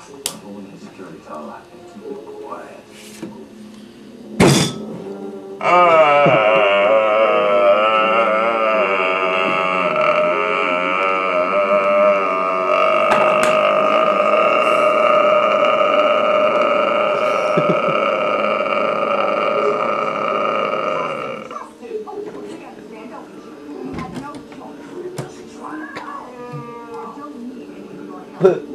Go in the security tower and keep it quiet. Huh.